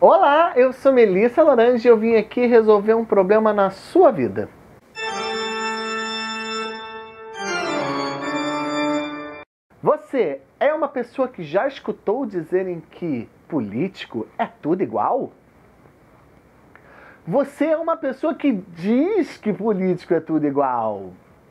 Olá, eu sou Melissa Lorange e eu vim aqui resolver um problema na sua vida. Você é uma pessoa que já escutou dizerem que político é tudo igual? Você é uma pessoa que diz que político é tudo igual?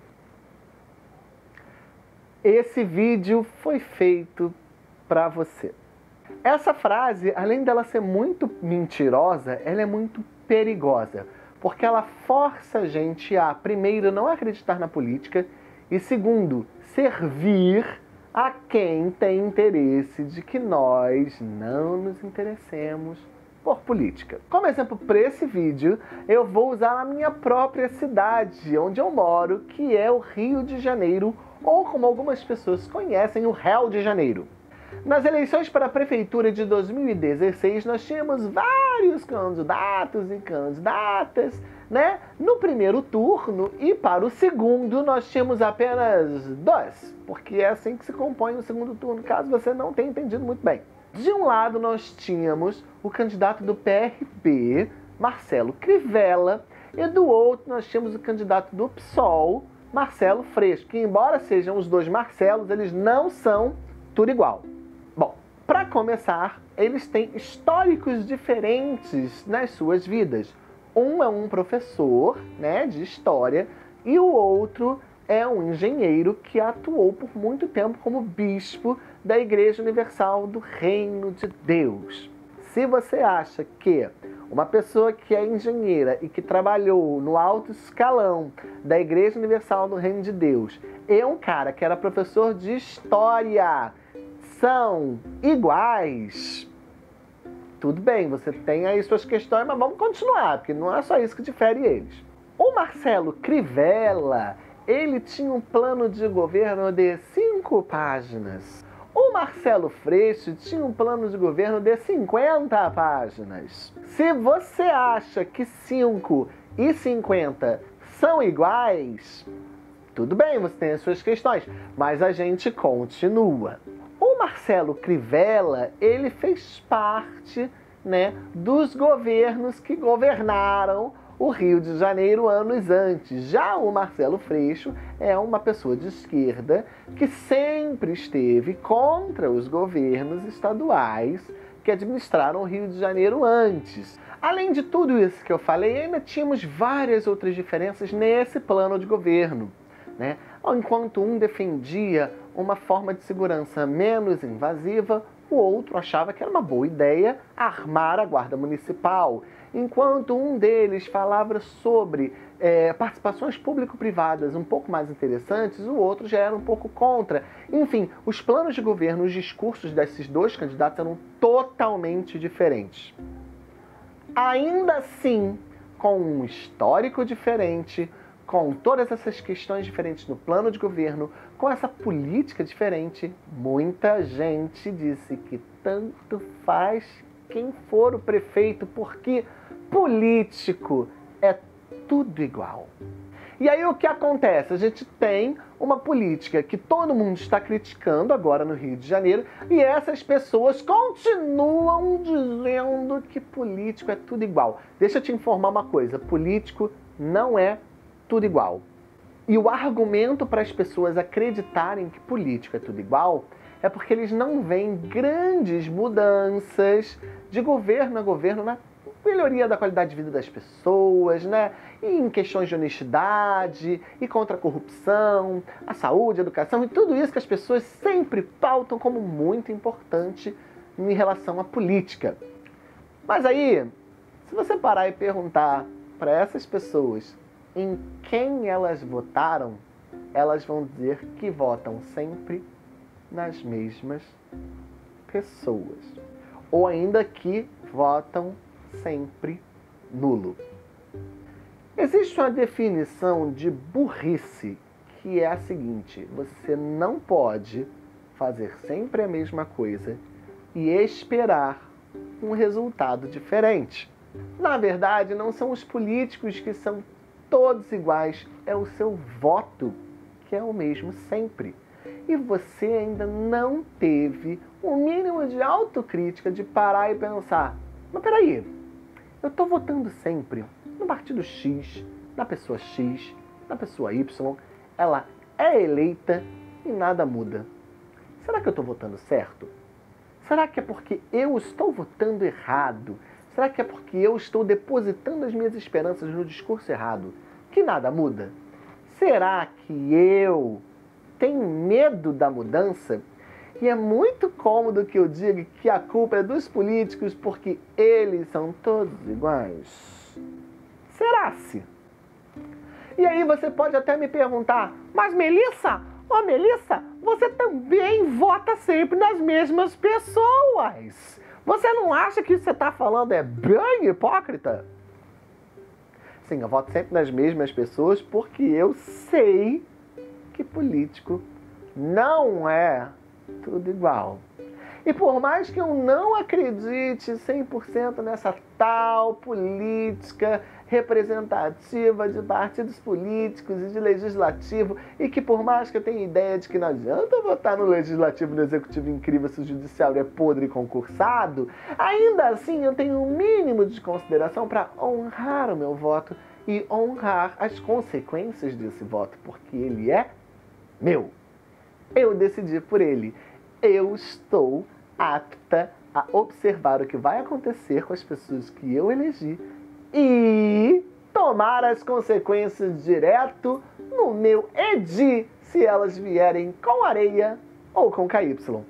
Esse vídeo foi feito para você. Essa frase, além dela ser muito mentirosa, ela é muito perigosa, porque ela força a gente a, primeiro, não acreditar na política e, segundo, servir a quem tem interesse de que nós não nos interessemos por política. Como exemplo para esse vídeo, eu vou usar a minha própria cidade, onde eu moro, que é o Rio de Janeiro, ou como algumas pessoas conhecem, o Réu de Janeiro. Nas eleições para a prefeitura de 2016, nós tínhamos vários candidatos e candidatas, né? No primeiro turno, e para o segundo nós tínhamos apenas dois, porque é assim que se compõe o segundo turno, caso você não tenha entendido muito bem. De um lado nós tínhamos o candidato do PRB, Marcelo Crivella, e do outro nós tínhamos o candidato do PSOL, Marcelo Freixo, que embora sejam os dois Marcelos, eles não são tudo igual. Bom, para começar, eles têm históricos diferentes nas suas vidas. Um é um professor, né, de história, e o outro é um engenheiro que atuou por muito tempo como bispo da Igreja Universal do Reino de Deus. Se você acha que uma pessoa que é engenheira e que trabalhou no alto escalão da Igreja Universal do Reino de Deus e um cara que era professor de história são iguais, tudo bem, você tem aí suas questões, mas vamos continuar, porque não é só isso que difere eles. O Marcelo Crivella, ele tinha um plano de governo de 5 páginas. O Marcelo Freixo tinha um plano de governo de 50 páginas. Se você acha que 5 e 50 são iguais, tudo bem, você tem as suas questões, mas a gente continua. O Marcelo Crivella, ele fez parte, né, dos governos que governaram o Rio de Janeiro anos antes. Já o Marcelo Freixo é uma pessoa de esquerda que sempre esteve contra os governos estaduais que administraram o Rio de Janeiro antes. Além de tudo isso que eu falei, ainda tínhamos várias outras diferenças nesse plano de governo, né? Enquanto um defendia uma forma de segurança menos invasiva, o outro achava que era uma boa ideia armar a guarda municipal. Enquanto um deles falava sobre participações público-privadas um pouco mais interessantes, o outro já era um pouco contra. Enfim, os planos de governo, os discursos desses dois candidatos eram totalmente diferentes. Ainda assim, com um histórico diferente, com todas essas questões diferentes no plano de governo, com essa política diferente, muita gente disse que tanto faz quem for o prefeito, porque político é tudo igual. E aí o que acontece? A gente tem uma política que todo mundo está criticando agora no Rio de Janeiro, e essas pessoas continuam dizendo que político é tudo igual. Deixa eu te informar uma coisa, político não é tudo igual. E o argumento para as pessoas acreditarem que político é tudo igual é porque eles não veem grandes mudanças de governo a governo na melhoria da qualidade de vida das pessoas, né? E em questões de honestidade e contra a corrupção, a saúde, a educação e tudo isso que as pessoas sempre pautam como muito importante em relação à política. Mas aí, se você parar e perguntar para essas pessoas em quem elas votaram, elas vão dizer que votam sempre nas mesmas pessoas. Ou ainda que votam sempre nulo. Existe uma definição de burrice que é a seguinte: você não pode fazer sempre a mesma coisa e esperar um resultado diferente. Na verdade, não são os políticos que são todos iguais, é o seu voto que é o mesmo sempre. E você ainda não teve o mínimo de autocrítica de parar e pensar: Mas peraí, eu estou votando sempre no partido X, na pessoa X, na pessoa Y, ela é eleita e nada muda. Será que eu estou votando certo? Será que é porque eu estou votando errado? Será que é porque eu estou depositando as minhas esperanças no discurso errado que nada muda? Será que eu tenho medo da mudança? E é muito cômodo que eu diga que a culpa é dos políticos porque eles são todos iguais. Será-se? E aí você pode até me perguntar, mas Melissa, Melissa, você também vota sempre nas mesmas pessoas. Você não acha que isso que você está falando é bem hipócrita? Sim, eu voto sempre nas mesmas pessoas porque eu sei que político não é tudo igual. E por mais que eu não acredite 100% nessa tal política representativa de partidos políticos e de legislativo, e que por mais que eu tenha ideia de que não adianta votar no legislativo, no executivo incrível se o judiciário é podre e concursado, ainda assim eu tenho um mínimo de consideração para honrar o meu voto e honrar as consequências desse voto, porque ele é meu. Eu decidi por ele. Eu estou apta a observar o que vai acontecer com as pessoas que eu elegi e tomar as consequências direto no meu EDI, se elas vierem com areia ou com KY.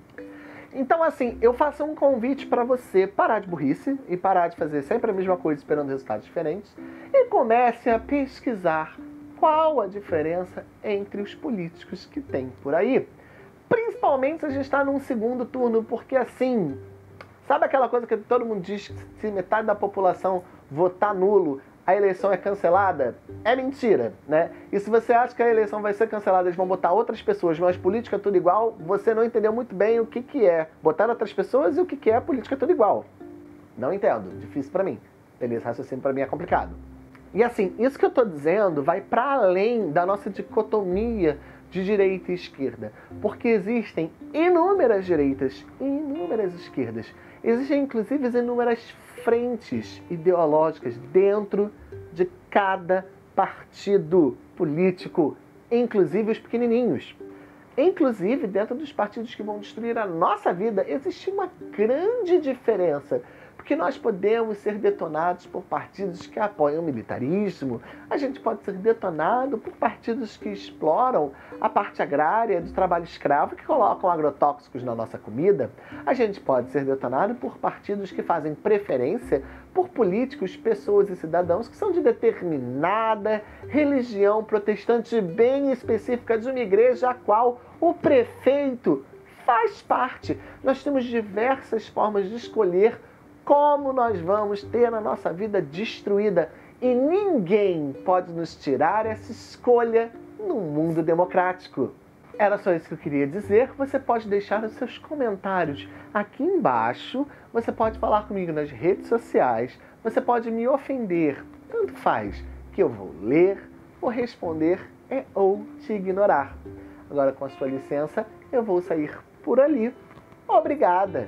Então, assim, eu faço um convite para você parar de burrice e parar de fazer sempre a mesma coisa esperando resultados diferentes e comece a pesquisar qual a diferença entre os políticos que tem por aí. Principalmente se a gente está num segundo turno, porque assim, sabe aquela coisa que todo mundo diz que se metade da população votar nulo, a eleição é cancelada? É mentira, né? E se você acha que a eleição vai ser cancelada, eles vão botar outras pessoas, mas política tudo igual, você não entendeu muito bem o que é botar outras pessoas e o que é política tudo igual. Não entendo, difícil pra mim. Esse raciocínio pra mim é complicado. E assim, isso que eu tô dizendo vai para além da nossa dicotomia de direita e esquerda, porque existem inúmeras direitas e inúmeras esquerdas. Existem, inclusive, inúmeras frentes ideológicas dentro de cada partido político, inclusive os pequenininhos. Inclusive, dentro dos partidos que vão destruir a nossa vida, existe uma grande diferença. Porque nós podemos ser detonados por partidos que apoiam o militarismo, a gente pode ser detonado por partidos que exploram a parte agrária do trabalho escravo, que colocam agrotóxicos na nossa comida, a gente pode ser detonado por partidos que fazem preferência por políticos, pessoas e cidadãos que são de determinada religião protestante bem específica de uma igreja a qual o prefeito faz parte. Nós temos diversas formas de escolher como nós vamos ter a nossa vida destruída. E ninguém pode nos tirar essa escolha num mundo democrático. Era só isso que eu queria dizer. Você pode deixar os seus comentários aqui embaixo. Você pode falar comigo nas redes sociais. Você pode me ofender. Tanto faz, que eu vou ler, vou responder ou te ignorar. Agora, com a sua licença, eu vou sair por ali. Obrigada!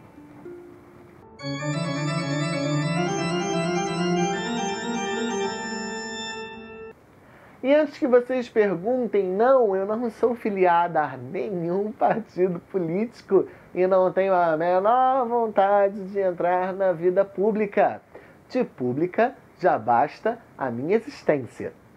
E antes que vocês perguntem, não, eu não sou filiada a nenhum partido político e não tenho a menor vontade de entrar na vida pública. De pública já basta a minha existência.